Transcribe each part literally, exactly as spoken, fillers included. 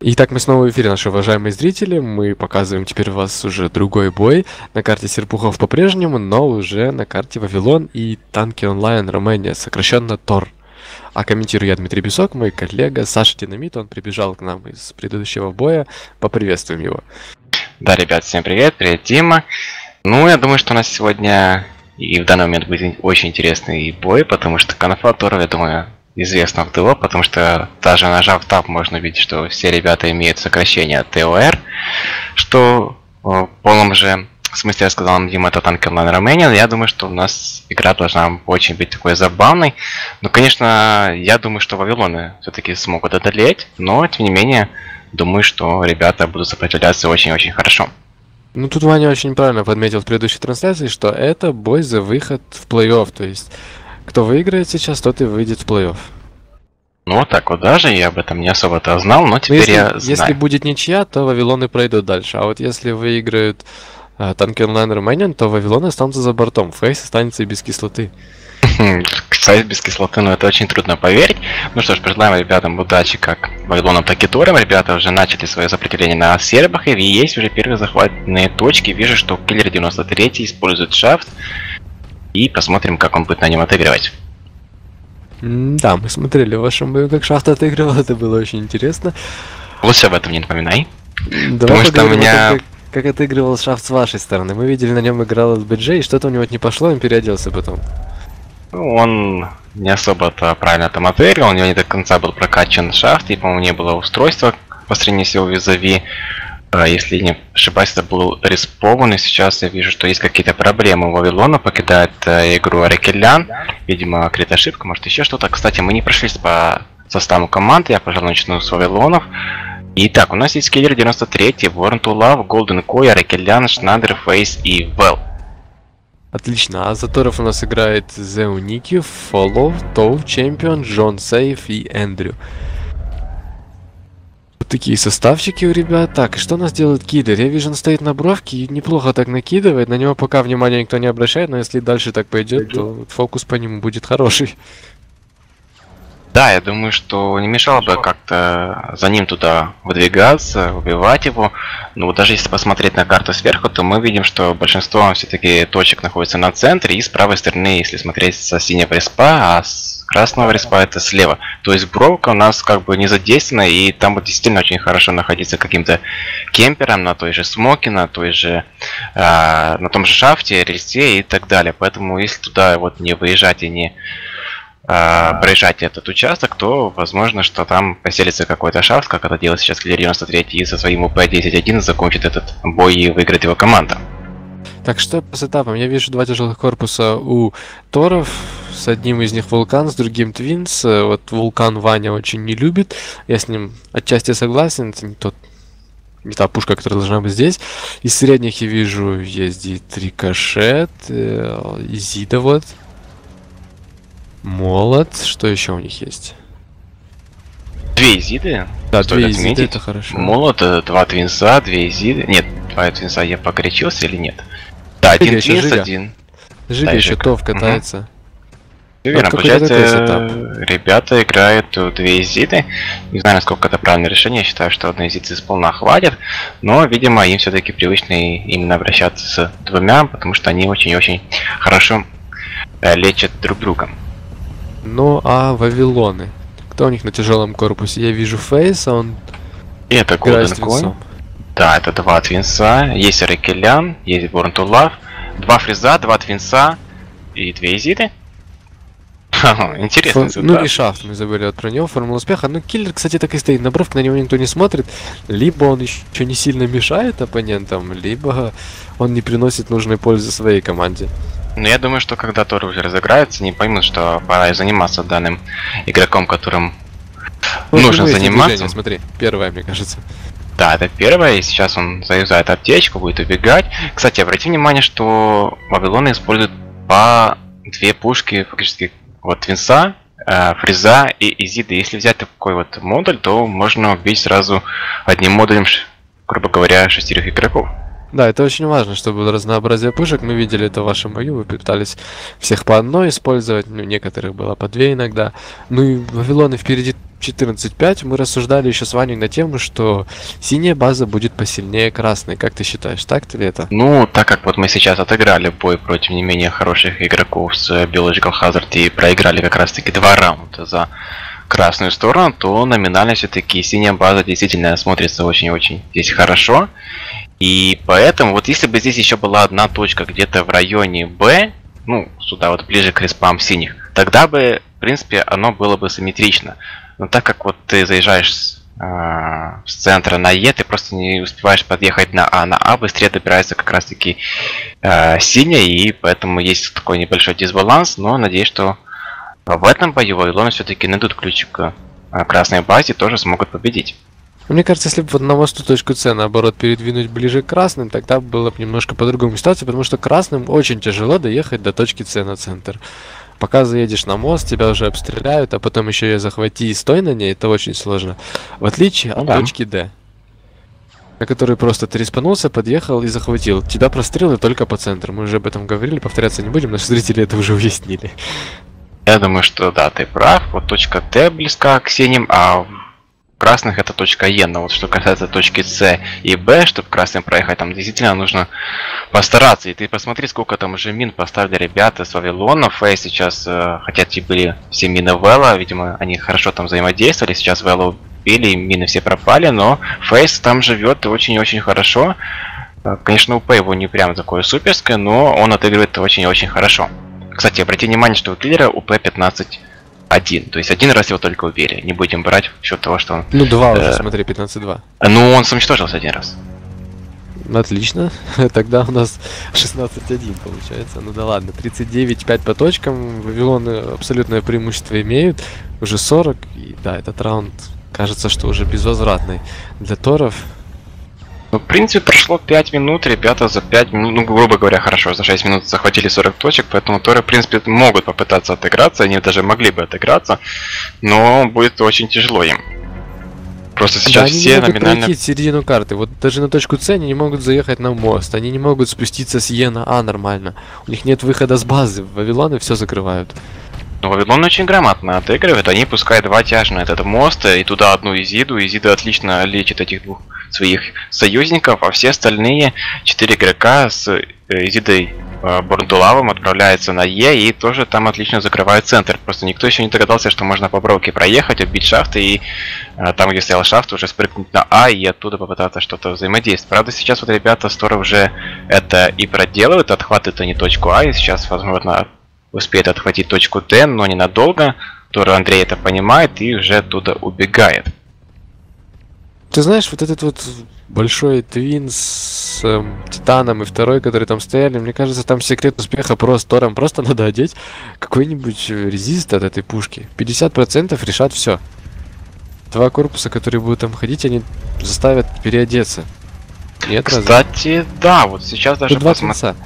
Итак, мы снова в эфире, наши уважаемые зрители. Мы показываем теперь у вас уже другой бой. На карте Серпухов по-прежнему, но уже на карте Вавилон и Танки Онлайн Румыния, сокращенно ТОР. А комментирую я, Дмитрий Бесок, мой коллега Саша Динамит. Он прибежал к нам из предыдущего боя. Поприветствуем его. Да, ребят, всем привет, привет, Дима. Ну, я думаю, что у нас сегодня и в данный момент будет очень интересный бой, потому что конфа ТОР, я думаю, известно в ТО, потому что даже нажав Tab можно видеть, что все ребята имеют сокращение ТОР, что в полном же смысле я сказал вам, Дима, это Танки Онлайн Румыния. Я думаю, что у нас игра должна очень быть такой забавной. Но, конечно, я думаю, что Вавилоны все-таки смогут одолеть, но, тем не менее, думаю, что ребята будут сопротивляться очень-очень хорошо. Ну, тут Ваня очень правильно подметил в предыдущей трансляции, что это бой за выход в плей-офф, то есть кто выиграет сейчас, тот и выйдет в плей-офф. Ну, вот так вот даже, я об этом не особо-то знал, но теперь если, я знаю. Если будет ничья, то Вавилоны пройдут дальше, а вот если выиграют э, Танки Онлайн Румыния, то Вавилоны останутся за бортом, Фейс останется и без кислоты. Кстати, без кислоты, но это очень трудно поверить. Ну что ж, пожелаем ребятам удачи, как Вавилонам, так и Торам. Ребята уже начали свое сопротивление на сербах, и есть уже первые захватные точки. Вижу, что Киллер девяносто три использует шафт. И посмотрим, как он будет на нем отыгрывать. Да, мы смотрели в вашем бою, как шафт отыгрывал, это было очень интересно. Лучше об этом не напоминай. Давай потому что у меня... Как, как отыгрывал шафт с вашей стороны. Мы видели, на нем играл БДЖ, и что-то у него не пошло, он переоделся потом. Ну, он не особо-то правильно там отыгрывал, у него не до конца был прокачан шафт, и, по-моему, не было устройства по сравнению с его визави. Если не ошибаюсь, это был респован, и сейчас я вижу, что есть какие-то проблемы. У Вавилона покидает э, игру Арекелян. Видимо, какая-то ошибка, может еще что-то. Кстати, мы не прошлись по составу команды, я, пожалуй, начну с Вавилонов. Итак, у нас есть Киллер девяносто три, Warren to Love, Golden Koi, Арекелян, Шнадер, Фейс и Вэл. Отлично, а за Торов у нас играет The Uniki, Follow, Тоу, Чемпион, Джон Сейф и Эндрю. Вот такие составчики у ребят. Так, и что у нас делает Киллер? Я вижу, он стоит на бровке и неплохо так накидывает. На него пока внимания никто не обращает, но если дальше так пойдет, то фокус по нему будет хороший. Да, я думаю, что не мешало бы как-то за ним туда выдвигаться, убивать его. Но даже если посмотреть на карту сверху, то мы видим, что большинство все-таки точек находится на центре, и с правой стороны, если смотреть со синего респа, а с красного респа это слева. То есть бровка у нас как бы не задействована, и там будет действительно очень хорошо находиться каким-то кемпером на той же смоке, на той же, э, на том же шафте, рельсе и так далее. Поэтому если туда вот не выезжать и не проезжать этот участок, то возможно, что там поселится какой-то шафт, как это делает сейчас Киллер девяносто три, и со своим УП десять один закончит этот бой и выиграет его команда. Так что по сетапам? Я вижу два тяжелых корпуса у Торов, с одним из них Вулкан, с другим Твинс. Вот Вулкан Ваня очень не любит, я с ним отчасти согласен, это не тот, не та пушка, которая должна быть здесь. Из средних я вижу ездит Рикошет, Изида вот. Молот, что еще у них есть? Две Изиды. Да, две Изиды, это хорошо. Молот, два Твинса, две Изиды. Нет, два Твинса я погорячился или нет? Да, один Твинс, один. Живи, еще Тов катается. Угу. Верно, получается, ребята играют две Изиды. Не знаю, насколько это правильное решение, я считаю, что одной Изиды сполна хватит. Но, видимо, им все-таки привычно именно обращаться с двумя, потому что они очень-очень хорошо лечат друг друга. Ну, а Вавилоны? Кто у них на тяжелом корпусе? Я вижу Фейса, он... И это Golden Koi. Да, это два Твинса. Есть Арекелян, есть Born to Love. Два Фриза, два Твинса и две Изиды. Интересно. Фо... Ну и шафт, мы забыли вот про него, формула успеха. Ну, Киллер, кстати, так и стоит на бровке, на него никто не смотрит. Либо он еще не сильно мешает оппонентам, либо он не приносит нужной пользы своей команде. Но я думаю, что когда Торы уже разыграются, не поймут, что пора заниматься данным игроком, которым вот нужно заниматься. Смотри, первое, мне кажется. Да, это первое, и сейчас он заюзает аптечку, будет убегать. Кстати, обрати внимание, что Вавилоны используют по две пушки, фактически, вот Твинса, э, Фриза и Изиды. Если взять такой вот модуль, то можно убить сразу одним модулем, грубо говоря, шестерых игроков. Да, это очень важно, чтобы было разнообразие пушек. Мы видели это в вашем бою, вы пытались всех по одной использовать, ну, некоторых было по две иногда. Ну и Вавилоны впереди четырнадцать пять. Мы рассуждали еще с Ваней на тему, что синяя база будет посильнее красной. Как ты считаешь, так ли это? Ну, так как вот мы сейчас отыграли бой против не менее хороших игроков с Biological Hazard и проиграли как раз таки два раунда за красную сторону, то номинально все-таки синяя база действительно смотрится очень-очень здесь хорошо. И поэтому, вот если бы здесь еще была одна точка где-то в районе Б, ну, сюда вот ближе к респам синих, тогда бы, в принципе, оно было бы симметрично. Но так как вот ты заезжаешь с, э, с центра на Е, ты просто не успеваешь подъехать на А. На А быстрее добирается как раз таки э, синяя, и поэтому есть такой небольшой дисбаланс, но надеюсь, что в этом бою Вавилоны все-таки найдут ключик к э, красной базе, тоже смогут победить. Мне кажется, если бы вот на мосту точку С, наоборот, передвинуть ближе к красным, тогда было бы немножко по-другому ситуация, потому что красным очень тяжело доехать до точки С на центр. Пока заедешь на мост, тебя уже обстреляют, а потом еще ее захвати и стой на ней, это очень сложно. В отличие от да. точки Д, на которой просто ты респанулся, подъехал и захватил. Тебя прострелы только по центру. Мы уже об этом говорили, повторяться не будем, наши зрители это уже уяснили. Я думаю, что да, ты прав. Вот точка Т близка к синим, а красных это точка Е. Но вот что касается точки С и Б, чтобы красным проехать, там действительно нужно постараться. И ты посмотри, сколько там уже мин поставили ребята с Вавилона. Фейс сейчас, э, хотя те были все мины Вэлла, видимо, они хорошо там взаимодействовали. Сейчас Вэлла убили, мины все пропали, но Фейс там живет очень-очень хорошо. Конечно, УП его не прям такое суперское, но он отыгрывает очень-очень хорошо. Кстати, обрати внимание, что у киллера УП пятнадцать один. То есть один раз его только убили. Не будем брать в счет того, что он... Ну, два э, уже, смотри, пятнадцать два. Ну, он самоуничтожился один раз. Отлично. Тогда у нас шестнадцать один получается. Ну да ладно, тридцать девять пять по точкам. Вавилоны абсолютное преимущество имеют. Уже сорок. И да, этот раунд кажется, что уже безвозвратный для торов. Ну, в принципе, прошло пять минут, ребята за пять минут, ну, грубо говоря, хорошо, за шесть минут захватили сорок точек, поэтому Торы, в принципе, могут попытаться отыграться, они даже могли бы отыграться, но будет очень тяжело им. Просто сейчас да, они все не могут номинально... пройти середину карты. Вот даже на точку С они не могут заехать на мост, они не могут спуститься с Е на А нормально. У них нет выхода с базы, Вавилоны все закрывают. Ну, Вавилон очень грамотно отыгрывает, они пускают два тяжа на этот мост, и туда одну Изиду, Изида отлично лечит этих двух своих союзников, а все остальные четыре игрока с Изидой э, Бордулавом отправляются на Е и тоже там отлично закрывают центр. Просто никто еще не догадался, что можно по бровке проехать, убить шафты и э, там, где стоял шафт, уже спрыгнуть на А и оттуда попытаться что-то взаимодействовать. Правда, сейчас вот ребята с Тора уже это и проделывают, отхватывают они точку А, и сейчас, возможно, успеет отхватить точку Т, но ненадолго. Тора Андрей это понимает и уже оттуда убегает. Ты знаешь, вот этот вот большой твин с эм, Титаном и второй, которые там стояли, мне кажется, там секрет успеха просто Тором. Просто надо одеть какой-нибудь резист от этой пушки. пятьдесят процентов решат все. Два корпуса, которые будут там ходить, они заставят переодеться. Нет, Кстати, разве? Да, вот сейчас даже посмотреть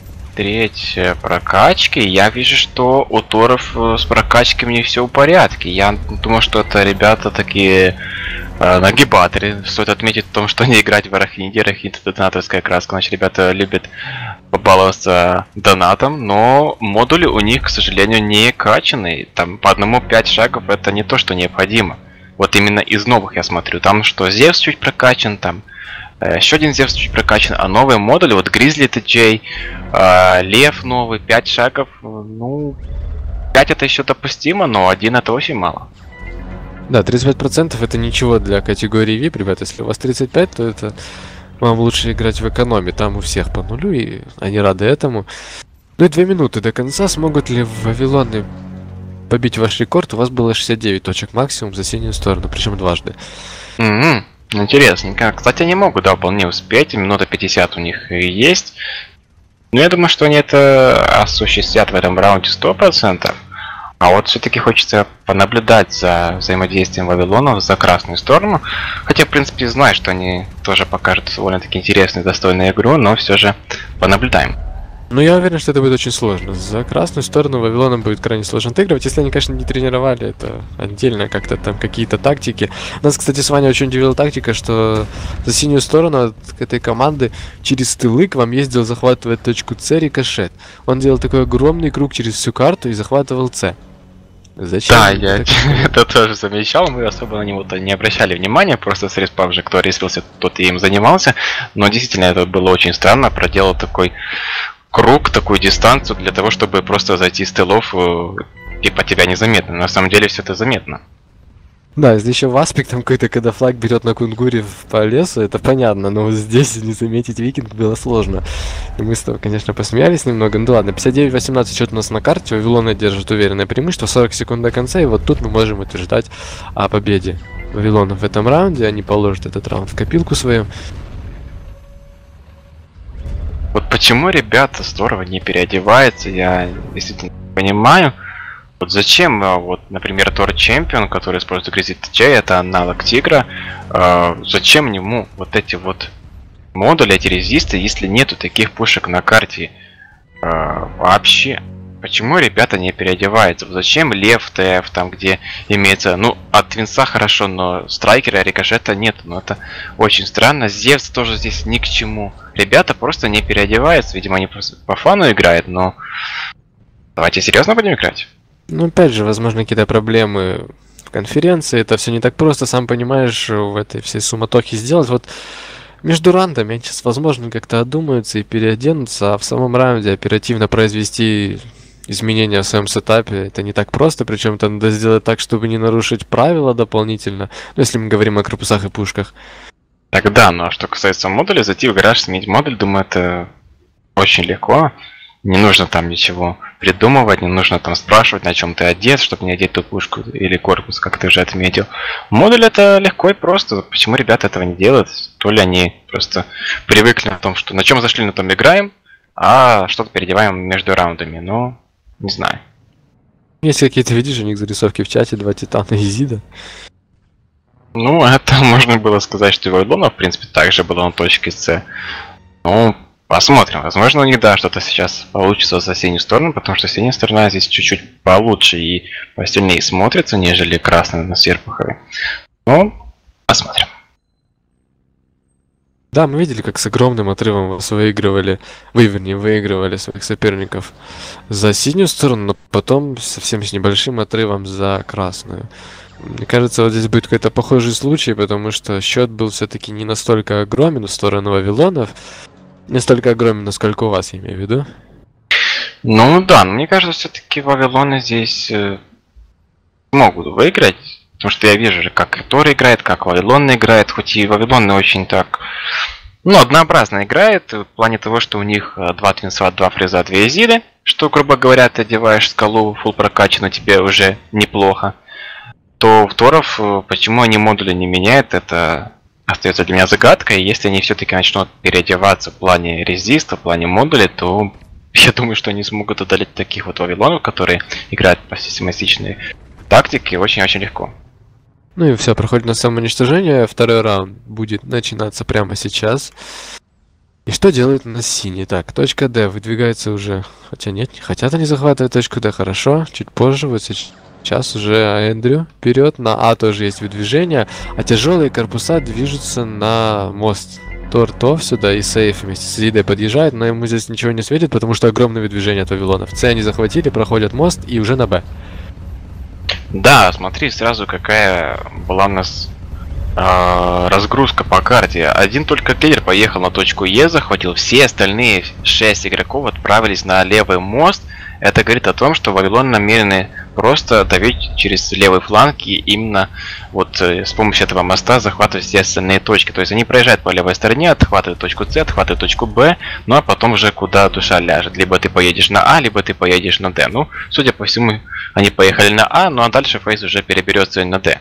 прокачки, я вижу, что у Торов с прокачками не все в порядке. Я думаю, что это ребята такие э, нагибаторы. Стоит отметить в том, что не играть в Арахниде. Арахнид это донаторская краска, значит, ребята любят побаловаться донатом, но модули у них, к сожалению, не качанные. Там по одному пять шагов это не то, что необходимо. Вот именно из новых я смотрю. Там что, Зевс чуть прокачан, там еще один Зевс чуть прокачан, а новые модули, вот Гризли ти джей, э, Лев новый, пять шагов, ну, пять это еще допустимо, но один это очень мало. Да, тридцать пять процентов это ничего для категории ви ай пи, ребят, если у вас тридцать пять, то это вам лучше играть в экономе, там у всех по нулю, и они рады этому. Ну и две минуты до конца, смогут ли Вавилоны побить ваш рекорд? У вас было шестьдесят девять точек максимум за синюю сторону, причем дважды. Mm-hmm. Интересненько. Кстати, они могут, да, вполне успеть. Минута пятьдесят у них и есть. Но я думаю, что они это осуществят в этом раунде сто процентов. А вот все-таки хочется понаблюдать за взаимодействием Вавилонов за красную сторону. Хотя, в принципе, знаю, что они тоже покажут довольно-таки интересную, достойную игру, но все же понаблюдаем. Ну, я уверен, что это будет очень сложно. За красную сторону Вавилоном будет крайне сложно отыгрывать. Если они, конечно, не тренировали это отдельно, как-то там какие-то тактики. Нас, кстати, с Ваней очень удивила тактика, что за синюю сторону от этой команды через тылы к вам ездил захватывать точку С рикошет. Он делал такой огромный круг через всю карту и захватывал С. Зачем? Да, я это тоже замечал, мы особо на него-то не обращали внимания, просто с респа уже кто респился, тот и им занимался. Но действительно, это было очень странно, проделал такой круг, такую дистанцию для того, чтобы просто зайти с тылов, типа тебя незаметно. На самом деле все это заметно. Да, если еще в аспект там какой-то, когда флаг берет на кунгуре по лесу, это понятно, но вот здесь не заметить викинг было сложно. И мы с тобой, конечно, посмеялись немного. Ну ладно, пятьдесят девять восемнадцать счет у нас на карте, Вавилон держит уверенное преимущество, сорок секунд до конца, и вот тут мы можем утверждать о победе Вавилона в этом раунде. Они положат этот раунд в копилку свою. Вот почему ребята здорово не переодеваются, я действительно не понимаю. Вот зачем, вот, например, Тор Чемпион, который использует Гризит Джей, это аналог Тигра, э, зачем ему вот эти вот модули, эти резисты, если нету таких пушек на карте э, вообще? Почему ребята не переодеваются? Зачем Лев ТФ, там где имеется, ну, от Твинса хорошо, но страйкера, рикошета нет, ну это очень странно. Зевс тоже здесь ни к чему. Ребята просто не переодеваются, видимо они просто по фану играют, но давайте серьезно будем играть. Ну, опять же, возможно, какие-то проблемы в конференции, это все не так просто, сам понимаешь, в этой всей суматохе сделать. Вот между раундами они сейчас, возможно, как-то одумаются и переоденутся, а в самом раунде оперативно произвести изменения в своем сетапе это не так просто, причем это надо сделать так, чтобы не нарушить правила дополнительно, ну, если мы говорим о корпусах и пушках. Так да, ну а что касается модуля, зайти в гараж, сменить модуль, думаю, это очень легко. Не нужно там ничего придумывать, не нужно там спрашивать, на чем ты одет, чтобы не одеть ту пушку или корпус, как ты уже отметил. Модуль это легко и просто. Почему ребята этого не делают? То ли они просто привыкли на том, что на чем зашли, на том играем, а что-то переодеваем между раундами. Ну, не знаю. Есть какие-то, видишь, у них зарисовки в чате, два титана и Зида. Ну, это можно было сказать, что и Вавилона, в принципе, также было на точке С. Ну, посмотрим. Возможно, у них, да, что-то сейчас получится за синюю сторону, потому что синяя сторона здесь чуть-чуть получше и посильнее смотрится, нежели красная на Серпухове. Ну, посмотрим. Да, мы видели, как с огромным отрывом вас выигрывали, вы, вернее, выигрывали своих соперников за синюю сторону, но потом совсем с небольшим отрывом за красную. Мне кажется, вот здесь будет какой-то похожий случай, потому что счет был все-таки не настолько огромен в сторону Вавилонов, не столько огромен, насколько у вас, я имею в виду. Ну да, но мне кажется, все-таки Вавилоны здесь э, могут выиграть. Потому что я вижу же, как Тор играет, как Вавилон играет, хоть и Вавилон очень так, ну, однообразно играет, в плане того, что у них два Твинса, два Фреза, две Изиды, что, грубо говоря, ты одеваешь скалу фулл прокачанную, тебе уже неплохо. То в Торов, почему они модули не меняют, это остается для меня загадкой. Если они все-таки начнут переодеваться в плане резиста, в плане модулей, то я думаю, что они смогут одолеть таких вот Вавилонов, которые играют по систематичной тактике, очень-очень легко. Ну и все, проходит на самоуничтожение. Второй раунд будет начинаться прямо сейчас. И что делают на синий? Так, точка D выдвигается уже. Хотя нет, не хотят они захватывать точку D. Хорошо, чуть позже, вот сейчас уже Эндрю вперед. На А тоже есть выдвижение. А тяжелые корпуса движутся на мост. Тор то сюда и Сейф вместе с Зидой подъезжает, но ему здесь ничего не светит, потому что огромное выдвижение от Вавилонов. С они захватили, проходят мост и уже на Б. Да, смотри сразу, какая была у нас э, разгрузка по карте. Один только Келлер поехал на точку Е, захватил, все остальные шесть игроков отправились на левый мост. Это говорит о том, что Вавилон намерены просто давить через левый фланг и именно вот э, с помощью этого моста захватывать все остальные точки. То есть они проезжают по левой стороне, отхватывают точку С, отхватывают точку Б, ну а потом уже куда душа ляжет. Либо ты поедешь на А, либо ты поедешь на Д. Ну, судя по всему, они поехали на А, ну а дальше Фейс уже переберется на Д.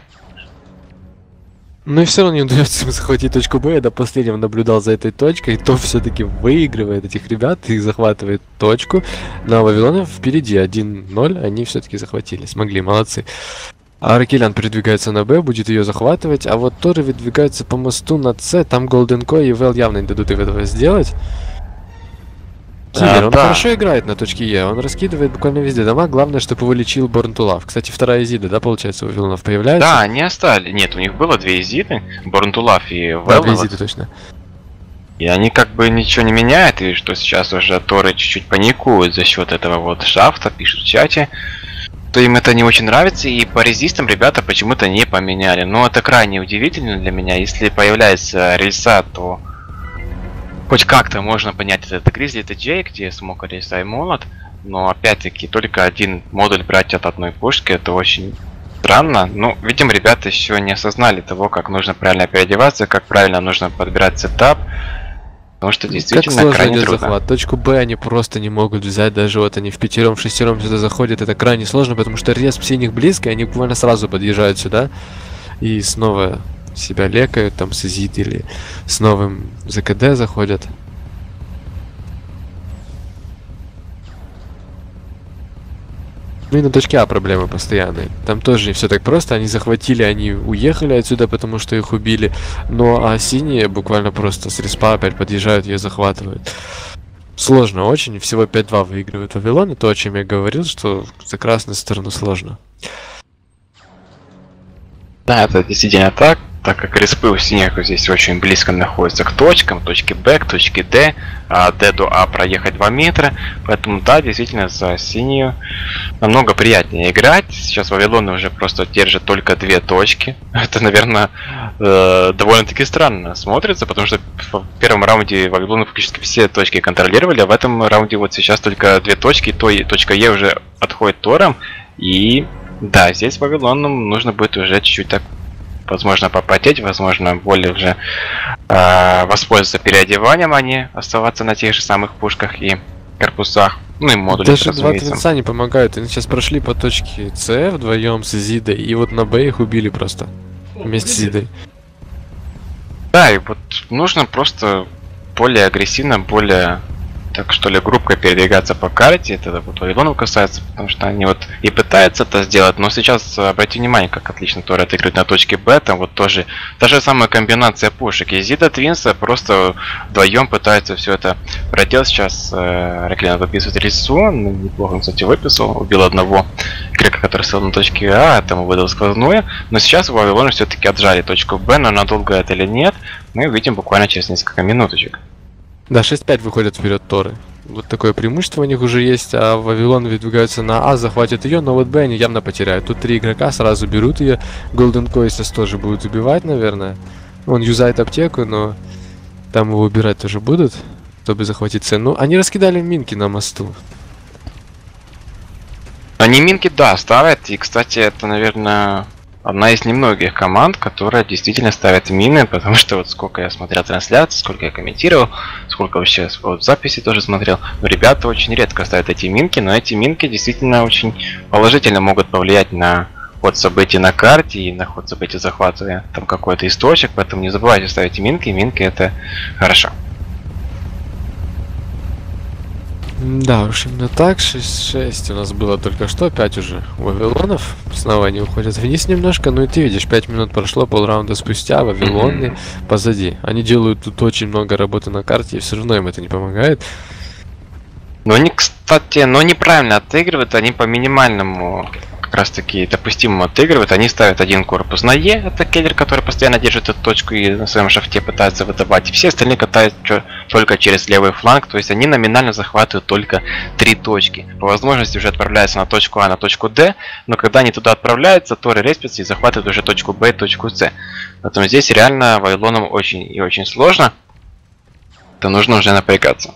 Ну и все равно не удается им захватить точку Б. Я до последнего наблюдал за этой точкой. И то все-таки выигрывает этих ребят и захватывает точку. Но Вавилон впереди один ноль. Они все-таки захватили. Смогли, молодцы. А Аркелян передвигается на Б, будет ее захватывать. А вот Торы выдвигаются по мосту на С. Там Голден Кой и Вэл явно не дадут их этого сделать. Киллер, А, он да. хорошо играет на точке Е, он раскидывает буквально везде дома, главное, чтобы его лечил Born to Love. Кстати, вторая Изида, да, получается, у Вилонов появляется? Да, они остались. Нет, у них было две Изиды, Born to Love и Да, две Velvet. Изиды точно. И они как бы ничего не меняют, и что сейчас уже Торы чуть-чуть паникуют за счет этого вот шафта, пишут в чате, то им это не очень нравится, и по резистам ребята почему-то не поменяли. Но это крайне удивительно для меня. Если появляется рельса, то хоть как-то можно понять это Гризли ти джей, где смог рельса и молот, но опять-таки только один модуль брать от одной пушки, это очень странно. Ну, видимо, ребята еще не осознали того, как нужно правильно переодеваться, как правильно нужно подбирать сетап. Потому что действительно как сложно крайне идет трудно. захват. Точку Б они просто не могут взять, даже вот они в пятером, в шестером сюда заходят, это крайне сложно, потому что респ синих близко, и они буквально сразу подъезжают сюда и снова себя лекают, там с Изид или с новым ЗКД заходят. Ну и на точке А проблемы постоянные. Там тоже не все так просто. Они захватили, они уехали отсюда, потому что их убили. Но а синие буквально просто с респа опять подъезжают, ее захватывают. Сложно очень. Всего пять-два выигрывает Вавилон. И то, о чем я говорил, что за красную сторону сложно. Да, это действительно так, так как респы у синих здесь очень близко находятся к точкам, точке Б, к точке Д, а Д до А проехать два метра, поэтому да, действительно за синюю намного приятнее играть. Сейчас Вавилон уже просто держит только две точки. Это, наверное, э, довольно-таки странно смотрится, потому что в первом раунде Вавилон фактически все точки контролировали, а в этом раунде вот сейчас только две точки, то и точка Е уже отходит Тором, и да, здесь Вавилону нужно будет уже чуть-чуть так, возможно, попотеть, возможно, более уже э, воспользоваться переодеванием, а не оставаться на тех же самых пушках и корпусах. Ну и модули, Даже два разумеется. твинца не помогают. Они сейчас прошли по точке С вдвоем с Изидой, и вот на Б их убили просто. Вместе с Изидой. Да, и вот нужно просто более агрессивно, более, так что ли, группой передвигаться по карте. Это вот Вавилону касается, потому что они вот и пытаются это сделать, но сейчас обратите внимание, как отлично Торы отыгрывают на точке Б, там вот тоже та же самая комбинация пушек. Изида Твинса просто вдвоем пытаются все это проделать. Сейчас э, Реклин выписывает рельсу, он неплохо, кстати, выписал, убил одного игрока, который стоял на точке А, тому выдал сквозное, но сейчас у Вавилона все-таки отжали точку Б, но надолго это или нет, мы увидим буквально через несколько минуточек. Да, шесть-пять выходят вперед Торы. Вот такое преимущество у них уже есть, а Вавилон выдвигаются на А, захватят ее, но вот Б они явно потеряют. Тут три игрока сразу берут ее. Golden Coises тоже будут убивать, наверное. Он юзает аптеку, но там его убирать тоже будут, чтобы захватить С. Ну, они раскидали минки на мосту. Они минки, да, ставят, и, кстати, это, наверное, одна из немногих команд, которая действительно ставит мины, потому что вот сколько я смотрел трансляции, сколько я комментировал, сколько вообще вот записи тоже смотрел, но ребята очень редко ставят эти минки, но эти минки действительно очень положительно могут повлиять на ход событий на карте и на ход событий, захватывая там какой-то источник, поэтому не забывайте ставить минки, минки это хорошо. Да, уж именно так. шесть-шесть у нас было только что, пять уже у Вавилонов. Снова они уходят вниз немножко, ну и ты видишь, пять минут прошло, полраунда спустя, Вавилоны mm-hmm. позади. Они делают тут очень много работы на карте, и все равно им это не помогает. Но они, кстати, но неправильно отыгрывают, они по минимальному как раз таки допустимому отыгрывают. Они ставят один корпус на Е, это киллер, который постоянно держит эту точку и на своем шафте пытается выдавать. И все остальные катают только через левый фланг, то есть они номинально захватывают только три точки. По возможности уже отправляются на точку А, на точку Д, но когда они туда отправляются, Торы респятся и захватывают уже точку Б и точку С. Поэтому здесь реально Вавилоном очень и очень сложно. Это нужно уже напрягаться.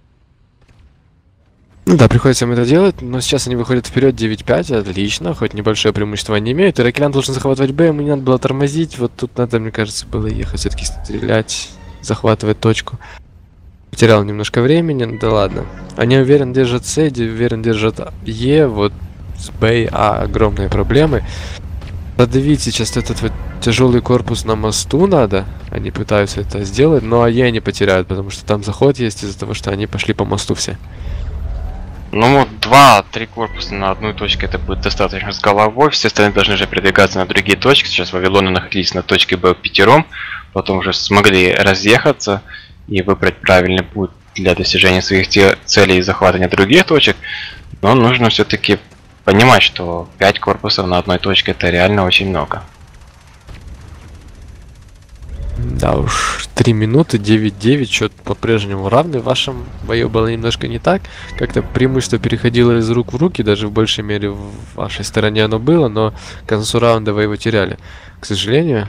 Ну да, приходится им это делать, но сейчас они выходят вперед девять-пять, отлично, хоть небольшое преимущество они имеют. Ираклян должен захватывать Б, ему не надо было тормозить, вот тут надо, мне кажется, было ехать, все-таки стрелять, захватывать точку. Потерял немножко времени, да ладно. Они уверенно держат С, уверенно держат Е, вот с Б и А огромные проблемы. Задавить сейчас этот вот тяжелый корпус на мосту надо, они пытаются это сделать, но Е они потеряют, потому что там заход есть из-за того, что они пошли по мосту все. Ну вот два-три корпуса на одной точке это будет достаточно с головой. Все остальные должны же передвигаться на другие точки. Сейчас Вавилоны находились на точке Б пятером, потом уже смогли разъехаться и выбрать правильный путь для достижения своих те- целей и захватывания других точек, но нужно все-таки понимать, что пять корпусов на одной точке это реально очень много. Да уж, три минуты, девять девять, счет по-прежнему равный. В вашем бою было немножко не так. Как-то преимущество переходило из рук в руки, даже в большей мере в вашей стороне оно было, но к концу раунда вы его теряли. К сожалению.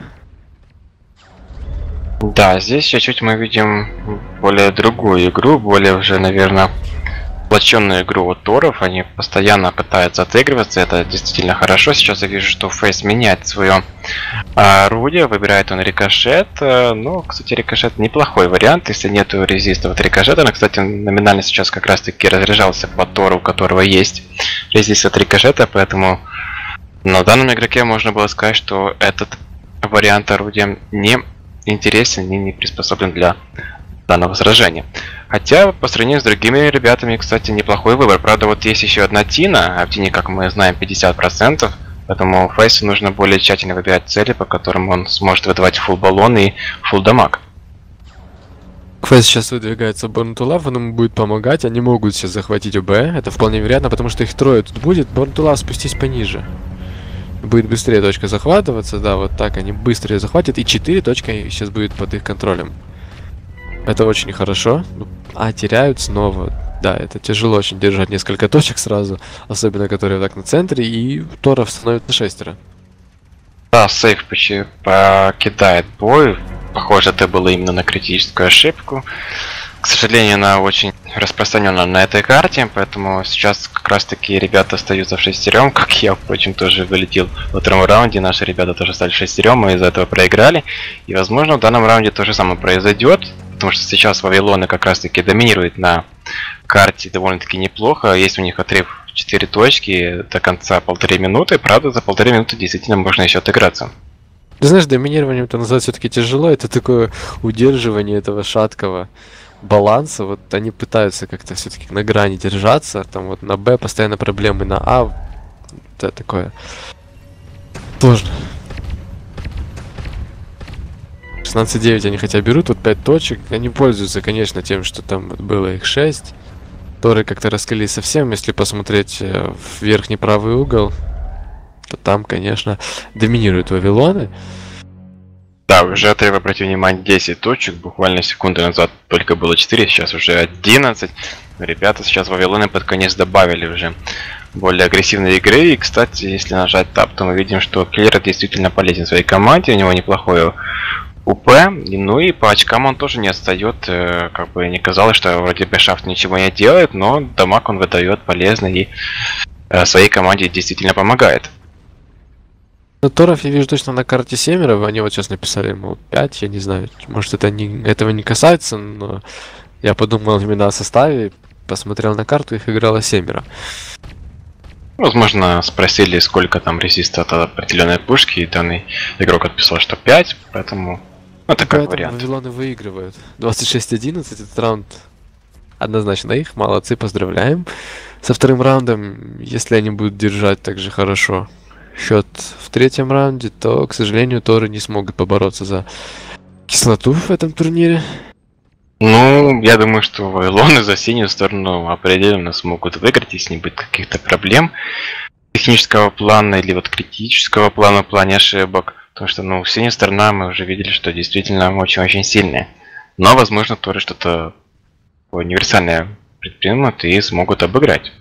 Да, здесь чуть-чуть мы видим более другую игру, более уже, наверное, сплоченную игру от Торов. Они постоянно пытаются отыгрываться, это действительно хорошо. Сейчас я вижу, что Фейс меняет свое орудие, выбирает он рикошет. Ну, кстати, рикошет неплохой вариант, если нету резиста от рикошета. Но, кстати, номинально сейчас как раз таки разряжался по Тору, у которого есть резист от рикошета, поэтому на данном игроке можно было сказать, что этот вариант орудия не интересен и не приспособлен для данного сражения. Хотя, по сравнению с другими ребятами, кстати, неплохой выбор. Правда, вот есть еще одна Тина, а в Тине, как мы знаем, пятьдесят процентов. Поэтому Фейсу нужно более тщательно выбирать цели, по которым он сможет выдавать фулл баллон и фулл дамаг. Фейс сейчас выдвигается Born to Love, он ему будет помогать. Они могут сейчас захватить ОБ. Это вполне вероятно, потому что их трое тут будет. Born to Love спустись пониже. Будет быстрее точка захватываться, да, вот так они быстрее захватят. И четыре точка сейчас будет под их контролем. Это очень хорошо. А теряют снова. Да, это тяжело очень держать несколько точек сразу. Особенно, которые так на центре. И Торов становится шестеро. Да, сейф почти покидает бой. Похоже, это было именно на критическую ошибку. К сожалению, она очень распространена на этой карте, поэтому сейчас как раз таки ребята остаются в шестером, как я, впрочем, тоже вылетел во втором раунде. Наши ребята тоже стали шестером, мы из-за этого проиграли. И, возможно, в данном раунде то же самое произойдет, потому что сейчас Вавилоны как раз таки доминируют на карте довольно-таки неплохо. Есть у них отрыв в четыре точки до конца полторы минуты. Правда, за полторы минуты действительно можно еще отыграться. Ты знаешь, доминированием это назвать все-таки тяжело. Это такое удерживание этого шаткого баланса. Вот они пытаются как-то все-таки на грани держаться. Там вот на Б постоянно проблемы, на А это такое сложно. шестнадцать девять они хотя берут, вот пять точек. Они пользуются, конечно, тем, что там вот было их шесть. Торы как-то раскрылись совсем. Если посмотреть в верхний правый угол, то там, конечно, доминируют Вавилоны. Да, уже отрыв, обратите внимание, десять точек. Буквально секунду назад только было четыре, сейчас уже одиннадцать. Ребята сейчас Вавилоны под конец добавили уже более агрессивной игры. И, кстати, если нажать Tab, то мы видим, что Киллер действительно полезен в своей команде. У него неплохое УП. Ну и по очкам он тоже не отстает. Как бы не казалось, что вроде бы Шафт ничего не делает, но дамаг он выдает полезный и своей команде действительно помогает. Но Торов я вижу точно на карте семеро, они вот сейчас написали ему пять, я не знаю, может это не, этого не касается, но я подумал именно о составе, посмотрел на карту, их играло семеро. Возможно, спросили, сколько там резиста от определенной пушки, и данный игрок отписал, что пять, поэтому ну, это как вариант. Вавилоны выигрывают. двадцать шесть одиннадцать, этот раунд однозначно их, молодцы, поздравляем. Со вторым раундом, если они будут держать так же хорошо счет в третьем раунде, то, к сожалению, Торы не смогут побороться за кислоту в этом турнире. Ну, я думаю, что Вавилоны за синюю сторону определенно смогут выиграть, если не будет каких-то проблем технического плана или вот критического плана в плане ошибок. Потому что, ну, синяя сторона мы уже видели, что действительно очень-очень сильная. Но, возможно, Торы что-то универсальное предпримут и смогут обыграть.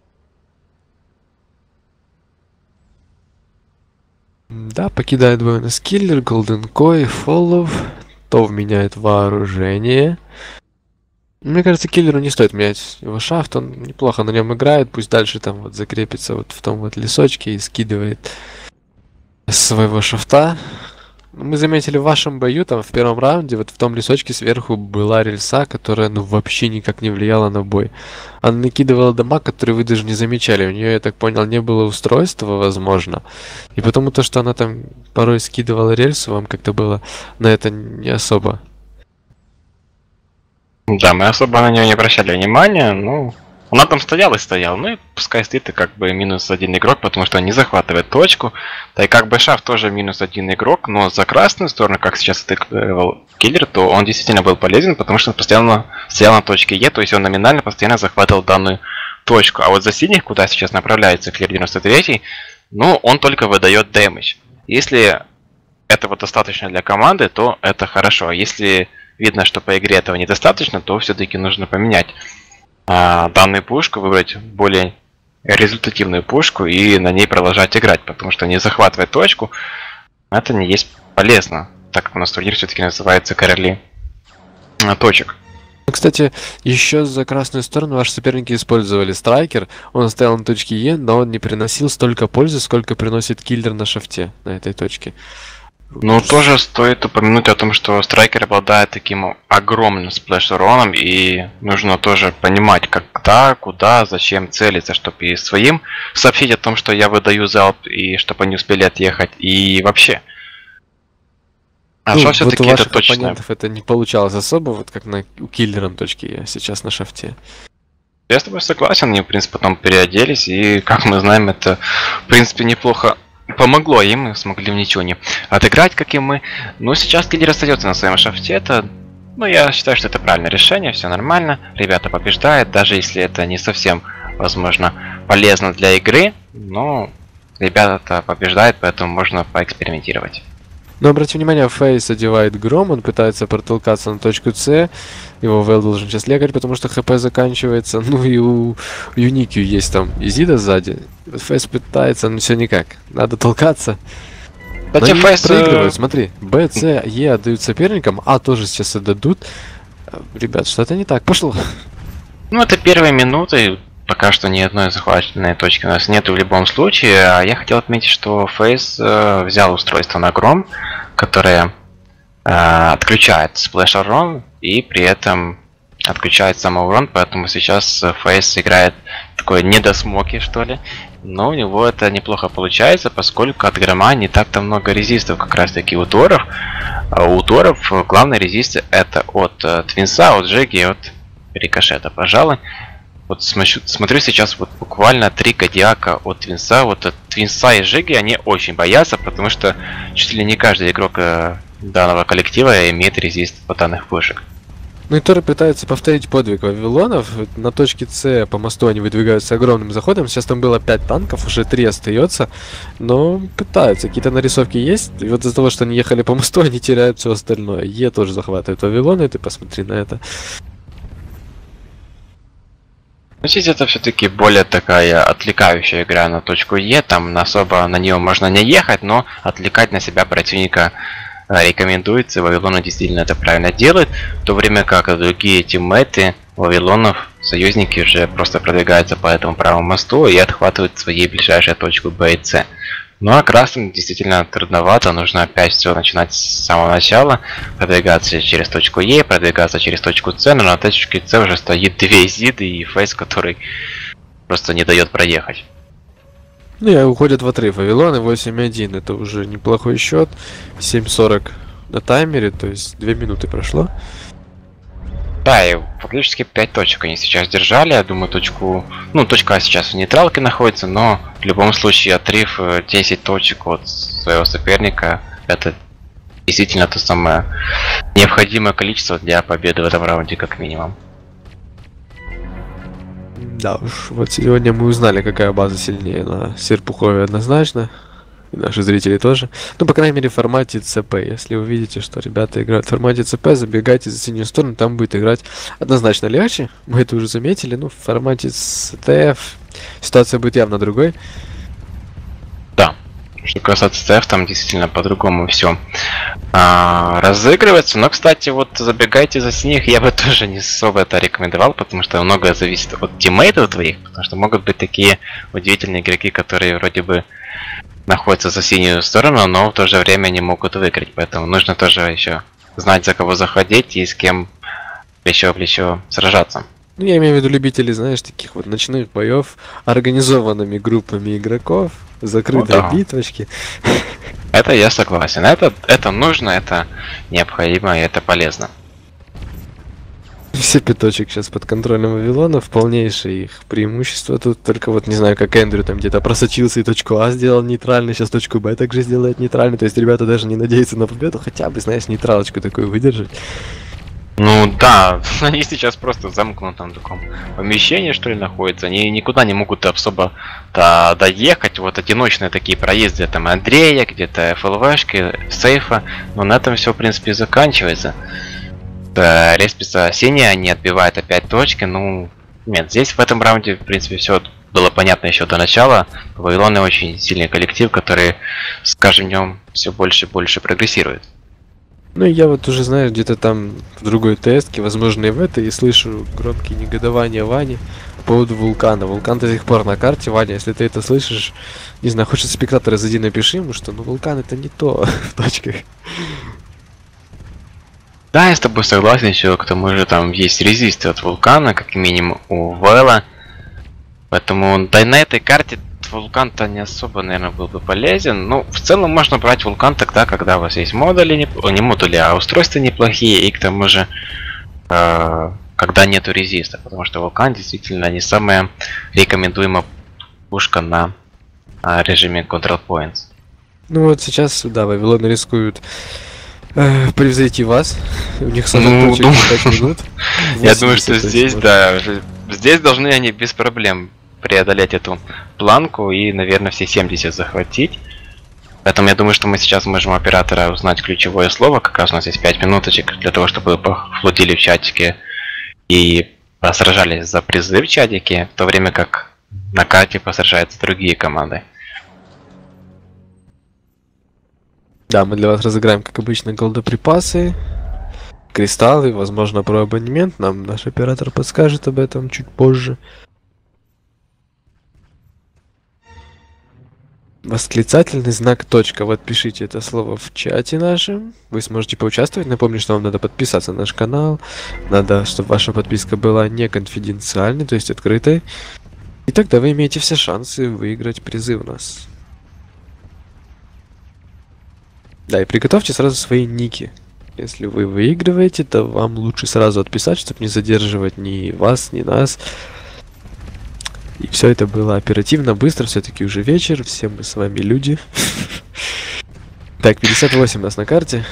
Да, покидает Буэнос Киллер, Голден Кой, Фоллов. Тов меняет вооружение. Мне кажется, Киллеру не стоит менять его шафт. Он неплохо на нем играет. Пусть дальше там вот закрепится вот в том вот лесочке и скидывает своего шафта. Мы заметили в вашем бою, там в первом раунде, вот в том лесочке сверху была рельса, которая ну вообще никак не влияла на бой. Она накидывала дамаг, которые вы даже не замечали. У нее, я так понял, не было устройства, возможно. И потому то, что она там порой скидывала рельсу, вам как-то было на это не особо. Да, мы особо на нее не обращали внимания, ну, Он там стоял и стоял, ну и пускай стоит и как бы минус один игрок, потому что он не захватывает точку. Да и как бы Шаф тоже минус один игрок, но за красную сторону, как сейчас отыгрывал Киллер, то он действительно был полезен, потому что он постоянно стоял на точке Е, то есть он номинально постоянно захватывал данную точку. А вот за синих, куда сейчас направляется Киллер девяносто три, ну он только выдает дэмэдж. Если этого достаточно для команды, то это хорошо. Если видно, что по игре этого недостаточно, то все-таки нужно поменять а, данную пушку, выбрать более результативную пушку и на ней продолжать играть, потому что не захватывать точку, это не есть полезно, так как у нас турнир все-таки называется короли а, точек. Кстати, еще за красную сторону ваши соперники использовали страйкер. Он стоял на точке Е, но он не приносил столько пользы, сколько приносит Киллер на шафте, на этой точке. Ну, тоже стоит упомянуть о том, что страйкер обладает таким огромным сплэш-уроном, и нужно тоже понимать, когда, куда, зачем целиться, чтобы и своим сообщить о том, что я выдаю залп, и чтобы они успели отъехать, и вообще. А ну, что вот все-таки у это ваших точно? оппонентов это не получалось особо, вот как на, у Киллера на точке Е, сейчас на шафте. Я с тобой согласен, они, в принципе, потом переоделись, и, как мы знаем, это, в принципе, неплохо помогло им, мы смогли в ничего не отыграть, как и мы. Но сейчас Киллер остается на своем шафте, это, ну, я считаю, что это правильное решение, все нормально, ребята побеждают, даже если это не совсем, возможно, полезно для игры, но ребята побеждают, поэтому можно поэкспериментировать. Но обратите внимание, Фейс одевает гром, он пытается протолкаться на точку С. Его Вэл должен сейчас легать, потому что ХП заканчивается. Ну и у Юникью есть там Изида сзади. Фейс пытается, но все никак. Надо толкаться. Кстати, но Фейс проигрывают, смотри. Б, С, Е отдают соперникам, А тоже сейчас отдадут. Ребят, что-то не так пошло. Ну это первые минуты. Пока что ни одной захваченной точки у нас нету в любом случае. А я хотел отметить, что Фейс э, взял устройство на гром, которое э, отключает сплэш-урон и при этом отключает самоурон, поэтому сейчас Фейс играет такой недосмоки, что ли. Но у него это неплохо получается, поскольку от грома не так-то много резистов, как раз таки у торов. А у торов главный резист это от э, Твинса, от Джеги и от Рикошета, пожалуй. Вот смотрю, смотрю сейчас вот буквально три кодиака от Твинса. Вот от Твинса и Жиги они очень боятся, потому что чуть ли не каждый игрок э, данного коллектива имеет резист от данных пушек. Ну и Торы пытаются повторить подвиг Вавилонов. На точке С по мосту они выдвигаются огромным заходом. Сейчас там было пять танков, уже три остается. Но пытаются. Какие-то нарисовки есть. И вот из-за того, что они ехали по мосту, они теряют все остальное. Е тоже захватывает Вавилоны, ты посмотри на это. Ну, здесь это все-таки более такая отвлекающая игра на точку Е, там особо на нее можно не ехать, но отвлекать на себя противника э, рекомендуется, Вавилоны действительно это правильно делают, в то время как другие тиммейты Вавилонов, союзники уже просто продвигаются по этому правому мосту и отхватывают свои ближайшие точку Б и С. Ну а красным действительно трудновато, нужно опять все начинать с самого начала, продвигаться через точку Е, продвигаться через точку С, но на точке С уже стоит две Изиды и Фейс, который просто не дает проехать. Ну и уходят в отрыв. Вавилоны восемь один, это уже неплохой счет. семь сорок на таймере, то есть две минуты прошло. Да, и фактически пять точек они сейчас держали, я думаю, точку... Ну, точка А сейчас в нейтралке находится, но в любом случае отрыв десять точек от своего соперника, это действительно то самое необходимое количество для победы в этом раунде, как минимум. Да уж, вот сегодня мы узнали, какая база сильнее на Серпухове однозначно. И наши зрители тоже. Ну, по крайней мере, в формате ЦП. Если вы видите, что ребята играют в формате ЦП, забегайте за синюю сторону, там будет играть однозначно легче. Мы это уже заметили. Ну, в формате СТФ ситуация будет явно другой. Да. Что касается ЦФ, там действительно по-другому все а, разыгрывается. Но, кстати, вот забегайте за синих, я бы тоже не особо это рекомендовал, потому что многое зависит от тиммейтов твоих, потому что могут быть такие удивительные игроки, которые вроде бы находятся за синюю сторону, но в то же время не могут выиграть, поэтому нужно тоже еще знать, за кого заходить и с кем плечо в плечо сражаться. Ну, я имею в виду любителей, знаешь, таких вот ночных боев, организованными группами игроков, закрытые ну, да. битвочки. Это я согласен. Это, это нужно, это необходимо и это полезно. Все пяточек сейчас под контролем Вавилона, полнейшее их преимущество тут, только вот не знаю, как Эндрю там где-то просочился и точку А сделал нейтральной, сейчас точку Б также сделает нейтральной, то есть ребята даже не надеются на победу, хотя бы, знаешь, нейтралочку такую выдержать. Ну да, они сейчас просто в замкнутом таком помещении, что ли, находятся. Они никуда не могут особо -то доехать. Вот одиночные такие проезды, там Андрея, где-то ФЛВшки, сейфа. Но на этом все, в принципе, и заканчивается. Да, Респиса синяя, они отбивают опять точки. Ну, нет, здесь в этом раунде, в принципе, все было понятно еще до начала. Вавилон очень сильный коллектив, который с каждым днем все больше и больше прогрессирует. Ну, я вот уже, знаешь, где-то там в другой тестке, возможно, и в этой, и слышу громкие негодования Вани по поводу вулкана. Вулкан до сих пор на карте, Ваня, если ты это слышишь, не знаю, хочешь спектатора, зайди, напиши ему, что ну вулкан это не то в точках. Да, я с тобой согласен, еще к тому же там есть резисты от вулкана, как минимум у Вэлла. Поэтому да и на этой карте вулкан-то не особо, наверное, был бы полезен. Ну, в целом можно брать вулкан тогда, когда у вас есть модули, не, не модули, а устройства неплохие, и к тому же, э, когда нету резиста, потому что вулкан действительно не самая рекомендуемая пушка на э, режиме Control Points. Ну вот сейчас, да, Вавилон рискуют э, превзойти вас. У них сорок Ну, точек дум- пять минут. Я думаю, что восемьдесят, здесь, может. да, здесь должны они без проблем преодолеть эту планку и, наверное, все семьдесят захватить. Поэтому я думаю, что мы сейчас можем у оператора узнать ключевое слово. Как раз у нас есть пять минуточек для того, чтобы пофлудили в чатике и посражались за призы в чатике, в то время как на карте посражаются другие команды. Да, мы для вас разыграем, как обычно, голдоприпасы, кристаллы, возможно, про абонемент. Нам наш оператор подскажет об этом чуть позже. Восклицательный знак точка. Вот пишите это слово в чате нашем. Вы сможете поучаствовать. Напомню, что вам надо подписаться на наш канал. Надо, чтобы ваша подписка была не конфиденциальной, то есть открытой. И тогда вы имеете все шансы выиграть призы у нас. Да, и приготовьте сразу свои ники. Если вы выигрываете, то вам лучше сразу отписать, чтобы не задерживать ни вас, ни нас. И все это было оперативно, быстро, все-таки уже вечер, все мы с вами люди. Так, пятьдесят восемь у нас на карте.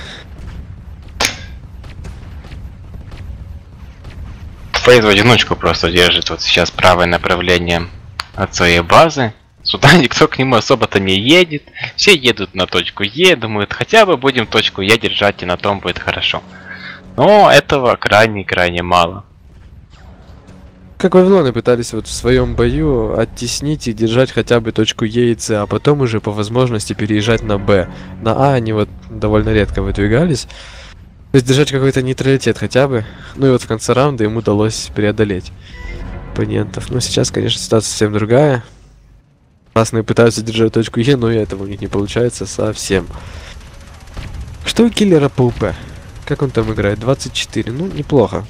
Фейз в одиночку просто держит вот сейчас правое направление от своей базы. Сюда никто к нему особо-то не едет. Все едут на точку Е, думают, хотя бы будем точку Е держать, и на том будет хорошо. Но этого крайне-крайне мало. Как Вавилоны пытались вот в своем бою оттеснить и держать хотя бы точку Е и С, а потом уже по возможности переезжать на Б. На А они вот довольно редко выдвигались. То есть держать какой-то нейтралитет хотя бы. Ну и вот в конце раунда им удалось преодолеть оппонентов. Но сейчас, конечно, ситуация совсем другая. Красные пытаются держать точку Е, но и этого у них не получается совсем. Что у киллера по УП? Как он там играет? двадцать четыре. Ну, неплохо.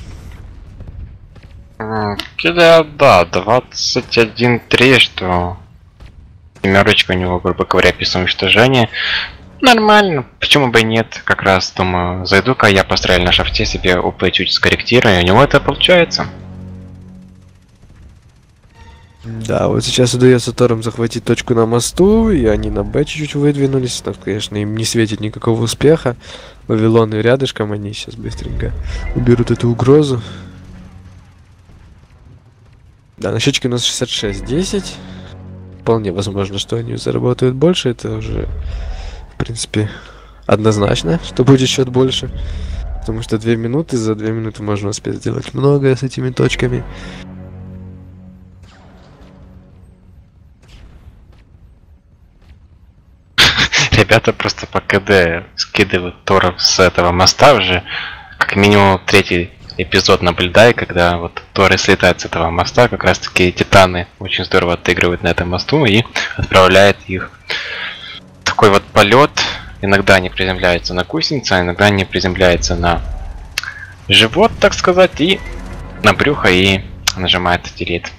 Киля, да, двадцать один три, что семерочка у него, грубо говоря, без уничтожения. Нормально, почему бы и нет. Как раз, думаю, зайду-ка я построил на шафте себе УП чуть скорректирую, и у него это получается. Да, вот сейчас удается Торам захватить точку на мосту, и они на Б чуть-чуть выдвинулись. Но, конечно, им не светит никакого успеха. Вавилоны рядышком, они сейчас быстренько уберут эту угрозу. Да, на счетчике у нас шестьдесят шесть десять. Вполне возможно, что они заработают больше. Это уже, в принципе, однозначно, что будет счет больше. Потому что две минуты, за две минуты можно успеть сделать многое с этими точками. Ребята просто по КД скидывают Торов с этого моста уже. Как минимум третий эпизод наблюдаю, когда вот Торы слетают с этого моста, как раз таки Титаны очень здорово отыгрывают на этом мосту и отправляют их в такой вот полет. Иногда они приземляются на гусеницы, а иногда они приземляются на живот, так сказать, и на брюхо, и нажимает делит.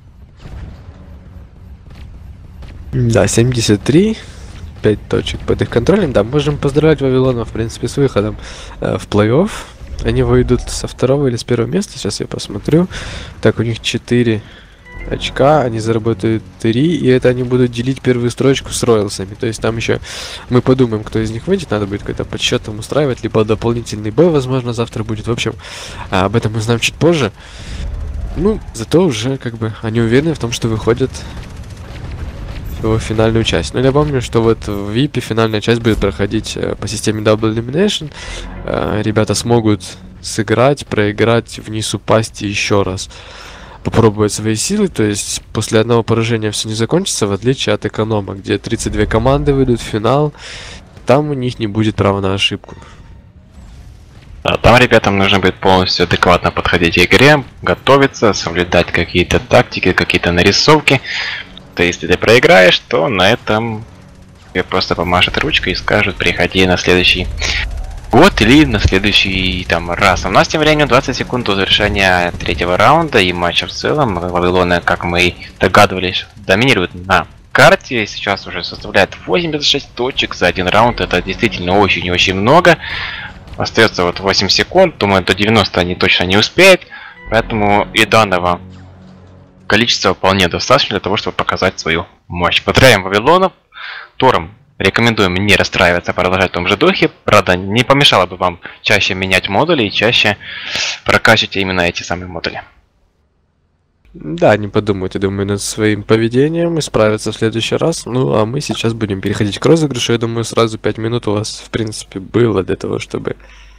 Да, семьдесят три. пять точек под их контролем. Да, можем поздравлять Вавилонов, в принципе, с выходом э, в плей-офф. Они выйдут со второго или с первого места, сейчас я посмотрю. Так, у них четыре очка, они заработают три, и это они будут делить первую строчку с роялсами. То есть там еще мы подумаем, кто из них выйдет, надо будет какой-то подсчет там устраивать, либо дополнительный бой, возможно, завтра будет. В общем, а, об этом мы знаем чуть позже. Ну, зато уже как бы они уверены в том, что выходят в финальную часть. Но я помню, что вот в ви ай пи финальная часть будет проходить э, по системе Double Elimination. Э, ребята смогут сыграть, проиграть, вниз упасть и еще раз попробовать свои силы. То есть после одного поражения все не закончится, в отличие от эконома, где тридцать две команды выйдут в финал. Там у них не будет права на ошибку. Да, там ребятам нужно будет полностью адекватно подходить к игре, готовиться, соблюдать какие-то тактики, какие-то нарисовки. То если ты проиграешь, то на этом тебе просто помашут ручкой и скажут: приходи на следующий год или на следующий там раз. У нас тем временем двадцать секунд до завершения третьего раунда и матча в целом. Вавилоны, как мы догадывались, доминируют на карте. Сейчас уже составляет восемьдесят шесть точек за один раунд. Это действительно очень и очень много. Остается вот восемь секунд. Думаю, до девяноста они точно не успеют. Поэтому и данного количества вполне достаточно для того, чтобы показать свою мощь. Поздравляем Вавилонов. Тором рекомендуем не расстраиваться, продолжать в том же духе. Правда, не помешало бы вам чаще менять модули и чаще прокачивать именно эти самые модули. Да, не подумайте, думаю, над своим поведением и справиться в следующий раз. Ну, а мы сейчас будем переходить к розыгрышу. Я думаю, сразу пять минут у вас, в принципе, было для того, чтобы